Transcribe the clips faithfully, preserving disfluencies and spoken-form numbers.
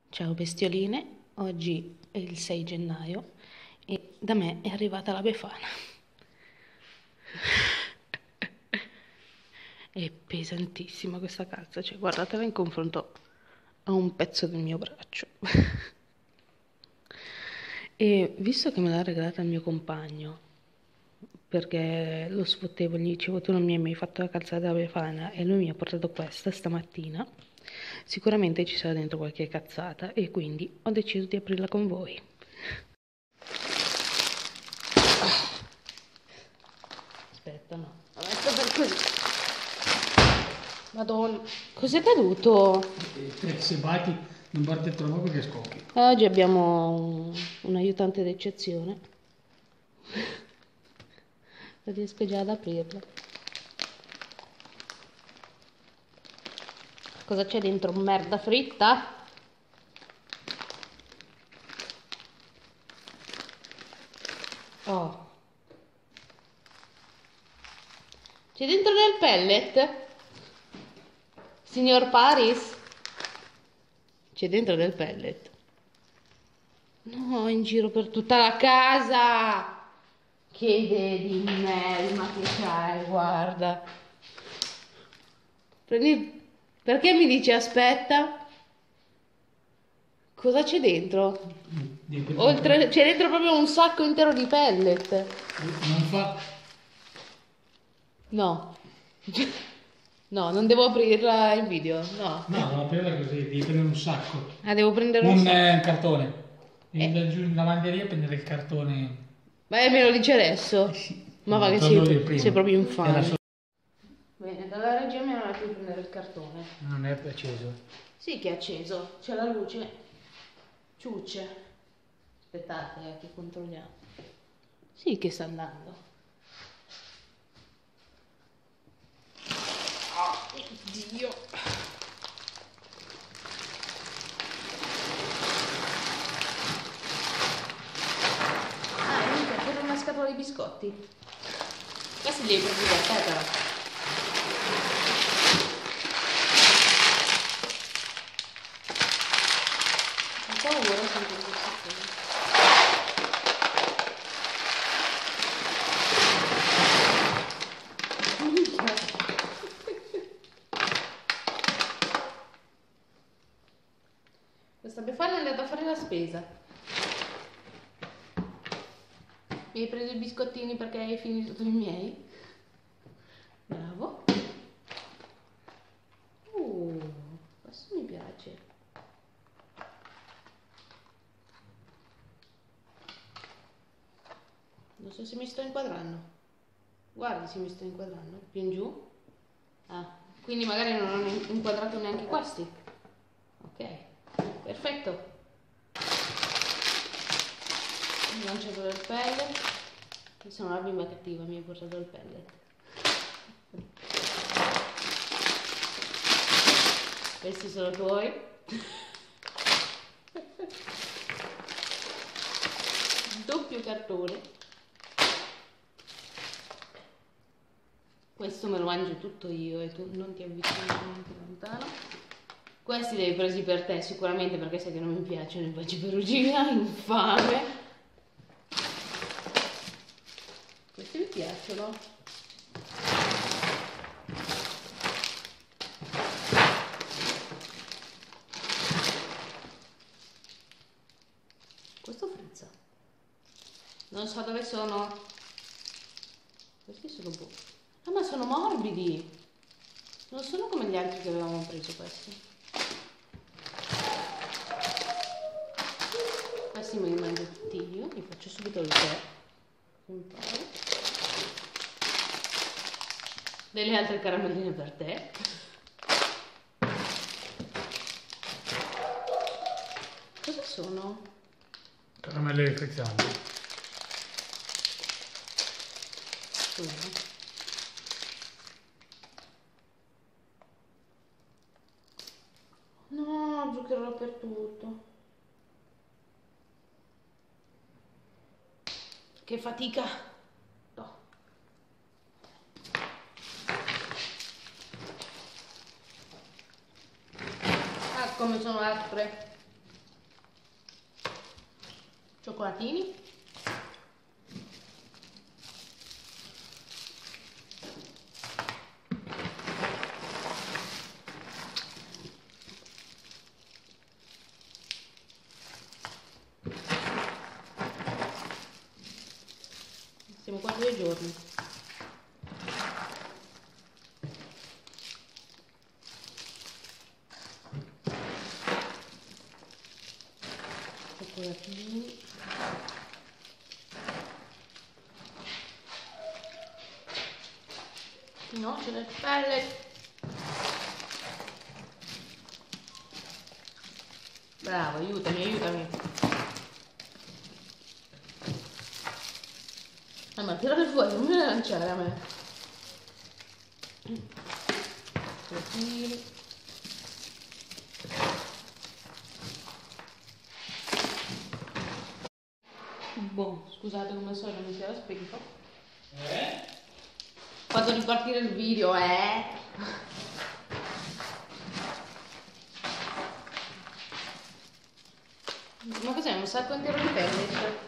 Ciao bestioline, oggi è il sei gennaio e da me è arrivata la Befana. È pesantissima questa calza, cioè guardatela in confronto a un pezzo del mio braccio. E visto che me l'ha regalata il mio compagno, perché lo sfottevo, gli dicevo tu non mi hai mai fatto la calzata della Befana e lui mi ha portato questa stamattina, sicuramente ci sarà dentro qualche cazzata e quindi ho deciso di aprirla con voi. Aspetta, no, la metto per così. Madonna, cos'è caduto? E se batti non batte troppo perché scocchi. Oggi abbiamo un, un aiutante d'eccezione. Non riesco già ad aprirlo. Cosa c'è dentro? Merda fritta? Oh. C'è dentro del pellet? Signor Paris? C'è dentro del pellet. No, in giro per tutta la casa. Che idee di merda che c'hai, guarda. Prendi... Perché mi dici aspetta? Cosa c'è dentro? Oltre... C'è dentro proprio un sacco intero di pellet. Non fa. No. No, non devo aprirla in video, no. No, non aprirla così, devi prendere un sacco. Ah, devo prendere un Un sacco. eh, cartone. Devi Eh. andare giù in lavanderia a prendere il cartone. Ma me lo dice adesso? Eh sì. Ma va che Te lo devo dire sei, prima. sei proprio Era infame. solo- Bene, dalla regia mi hanno dato di prendere il cartone. Non è acceso. Sì che è acceso, c'è la luce. Ciucce. Aspettate, eh, che controlliamo. Sì che sta andando. Oh, Dio. Ah, e mica pure una scatola di biscotti. Questi li hai presi da te però. Ho paura sempre di queste cose. Questa Befana è andata a fare la spesa. Mi hai preso i biscottini perché hai finito tutti i miei? Bravo. Uh, questo mi piace. Non so se mi sto inquadrando. Guarda se mi sto inquadrando. Più in giù. Ah, quindi magari non ho inquadrato neanche questi. Ok, perfetto. Ho lanciato del pellet. Io sono la bimba cattiva, mi hai portato il pellet. Questi sono tuoi. Doppio cartone. Questo me lo mangio tutto io e tu non ti avvicini neanche lontano. Questi li hai presi per te sicuramente perché sai che non mi piacciono i baci perugina, infame. Questi mi piacciono. Questo frizza. Non so dove sono. Questi sono buoni. Ah, ma sono morbidi. Non sono come gli altri che avevamo preso questi. Questi me li mangio tutti io. Mi faccio subito il tè. Un po'. Delle altre caramelline per te. Cosa sono? Caramelle frizzanti. Scusa. No, zucchero dappertutto. Che fatica. No. Ah, come sono aspre. Cioccolatini. Siamo qua due giorni. Cioccolatini. No, ce n'è pelle. Bravo, aiutami, aiutami. Ah, ma tirate fuori, non me ne lanciare a me. Così. Boh, scusate come sono, mi si era spento. Eh? Ho fatto ripartire il video, eh? Ma cos'è? Un sacco intero di pellet?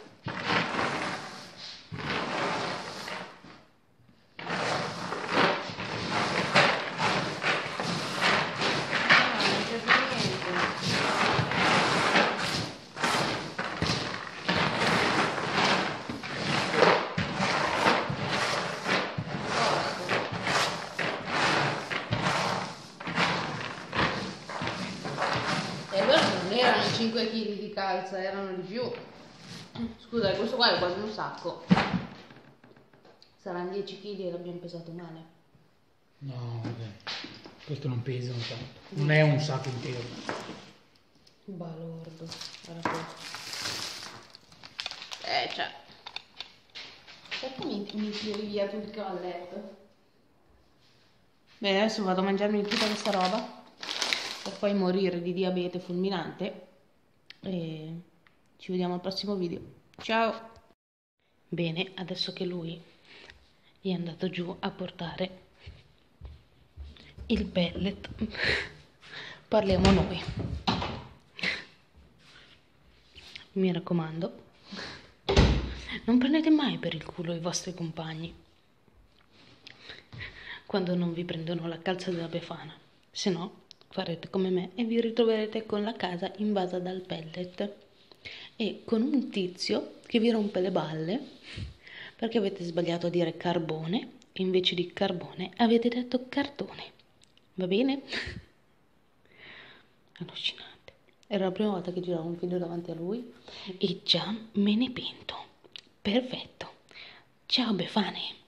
E allora non erano cinque chili di calza, erano di più. Scusa, questo qua è quasi un sacco. Saranno dieci chili e l'abbiamo pesato male. No, vabbè. Questo non pesa tanto. Non è un sacco intero. Balordo. Era questo. Eh, cioè. Perché mi, mi tiri via tutto a letto? Bene, adesso vado a mangiarmi tutta questa roba per poi morire di diabete fulminante e ci vediamo al prossimo video. Ciao! Bene, adesso che lui è andato giù a portare il pellet, parliamo noi. Mi raccomando, non prendete mai per il culo i vostri compagni quando non vi prendono la calza della Befana, se no farete come me e vi ritroverete con la casa invasa dal pellet e con un tizio che vi rompe le balle perché avete sbagliato a dire carbone e invece di carbone avete detto cartone. Va bene? Allucinante. Era la prima volta che giravo un video davanti a lui e già me ne pento. Perfetto. Ciao Befane.